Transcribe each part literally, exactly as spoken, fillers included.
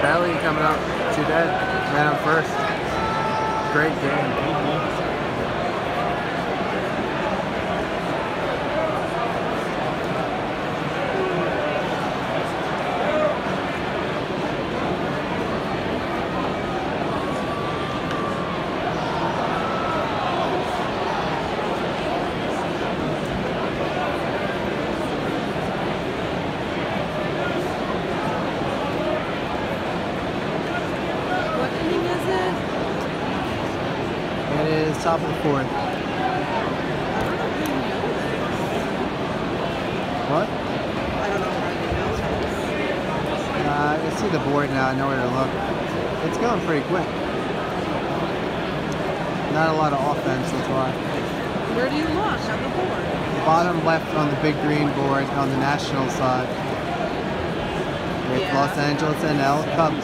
Belly coming up. Two dead. Ran on first. Great game. It is top of the fourth. What? I don't know where Uh, I can see the board now. I know where to look. It's going pretty quick. Not a lot of offense, that's why. Where do you look on the board? Bottom left on the big green board on the national side. With Yeah. Los Angeles N L Cubs.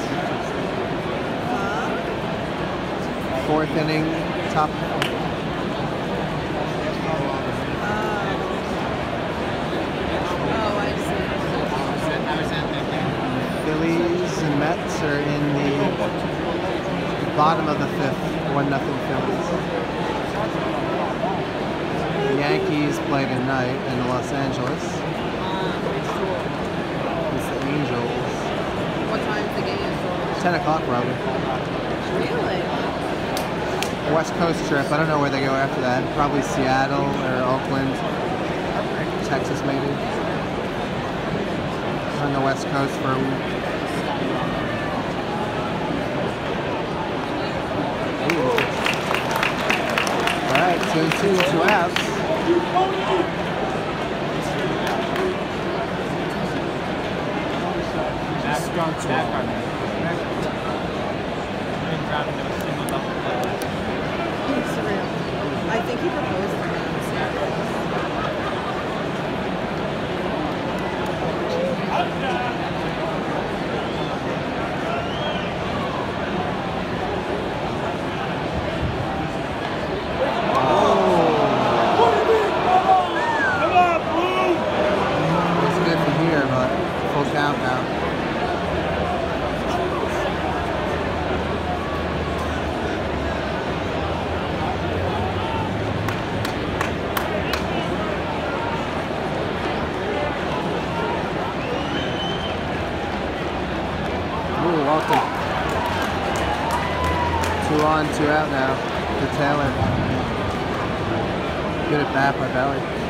Uh, Fourth inning, top. oh, I see. Phillies and Mets are in the bottom of the fifth. One nothing Phillies. The Yankees play tonight in Los Angeles. It's the Angels. What time's the game? Ten o'clock probably. Really? West Coast trip. I don't know where they go after that. Probably Seattle or Oakland. Texas maybe. On the West Coast for a week. Ooh. Alright, two and two, two outs. Surreal. I think he proposed for me. Count now. Ooh, welcome. Two on, two out now for Taylor. Good at bat by Belly.